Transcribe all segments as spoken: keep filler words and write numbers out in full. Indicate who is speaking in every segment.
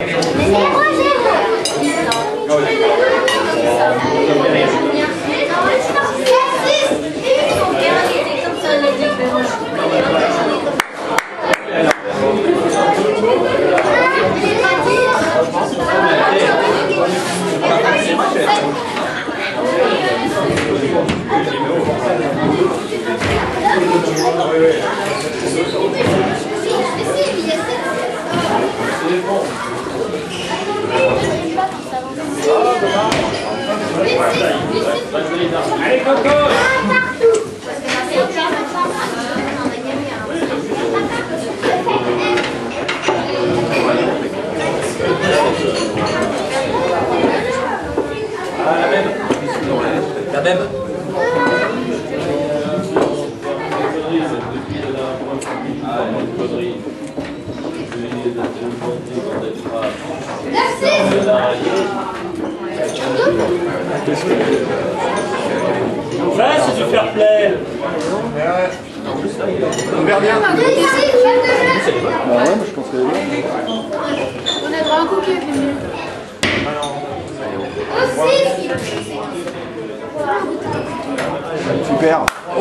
Speaker 1: Allez, Coco!
Speaker 2: Ah, la même. La même.
Speaker 1: Ça, c'est du fair play.
Speaker 3: On verra bien.
Speaker 4: Ah
Speaker 3: ouais, mais je pense que
Speaker 4: on a droit à un coquet avec les mieux.
Speaker 3: super.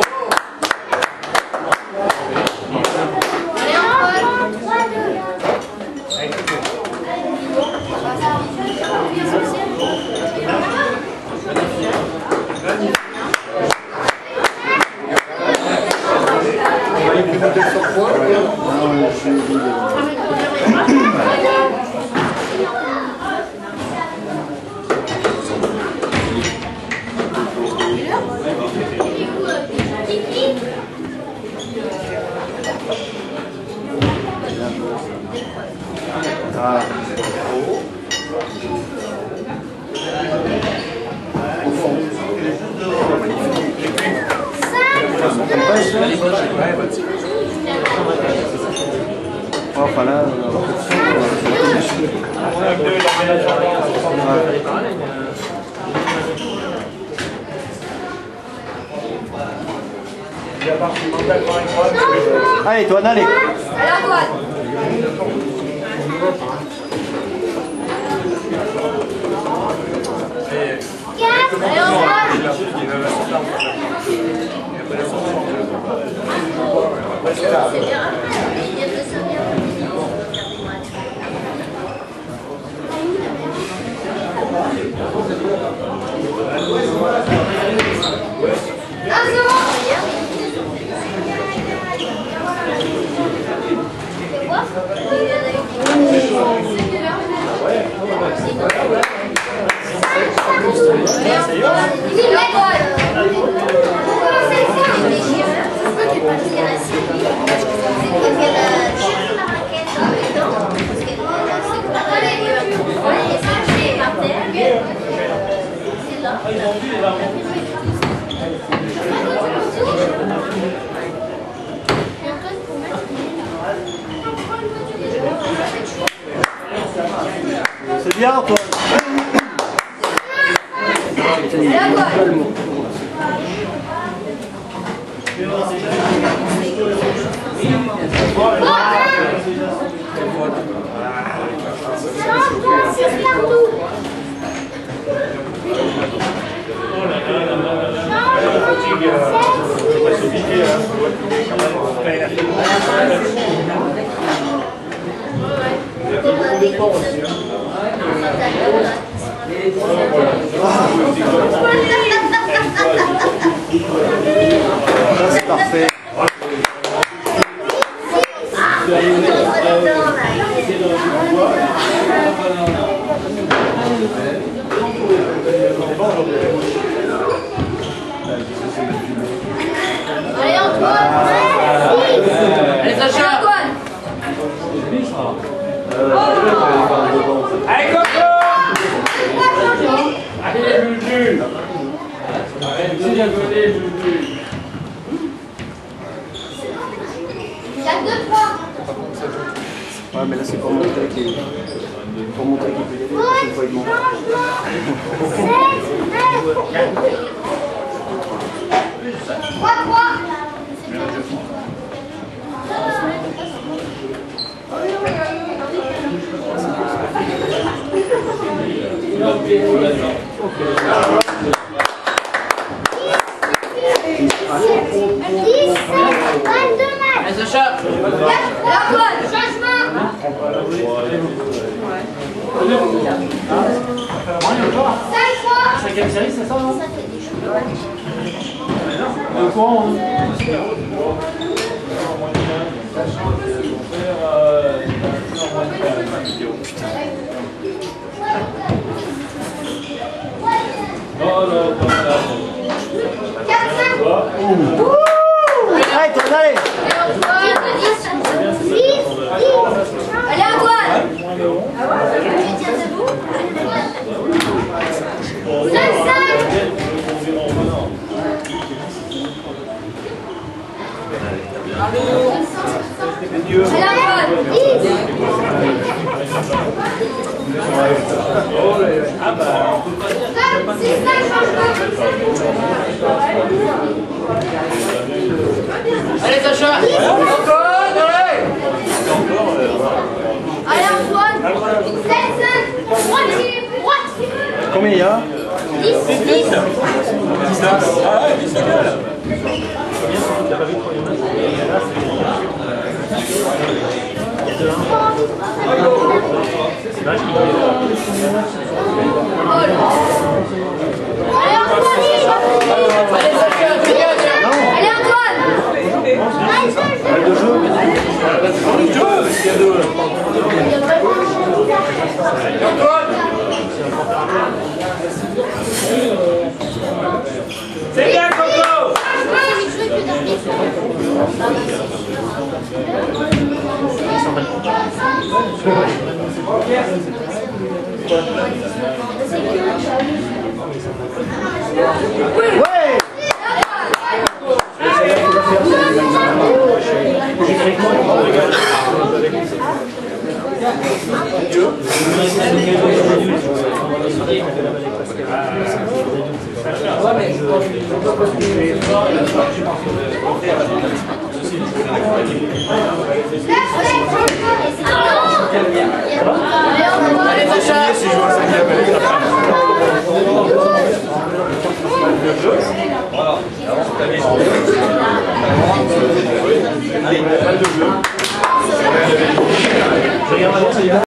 Speaker 3: Ah. Enfin là, allez, toi, allez. C'est bien, toi. C'est parfait.
Speaker 4: Allez Antoine.
Speaker 1: Allez, Sacha! Allez, Coco! Allez, Juju! Arrête de rigoler, Juju!
Speaker 4: Il y a deux fois.
Speaker 3: Ouais, mais là, c'est pour montrer qu'il pour montrer qu'il peut y aller. C'est une fois, il monte.
Speaker 4: trois trois.
Speaker 2: Allez, Sacha.
Speaker 4: L'Antoine, changement. cinq fois.
Speaker 1: Cinquième série, c'est ça, non?
Speaker 4: Ça fait des choses.
Speaker 1: Au courant, hein?
Speaker 4: quatre, cinq.
Speaker 3: Allez, tourne, allez.
Speaker 4: Allez, Antoine. cinq, cinq. Allez, Antoine. six, cinq,
Speaker 2: Allez, Sacha. Encore, allez.
Speaker 4: allez, Antoine. sept, cinq. Moitié, moitié.
Speaker 3: Combien il y a?
Speaker 4: dix, dix. Allez, Antoine.
Speaker 2: Allez, Sacha.
Speaker 4: Allez, Antoine.
Speaker 3: Balle de jeu.
Speaker 1: C'est bien, Coco!
Speaker 3: Ouais.
Speaker 2: Allez, Sacha.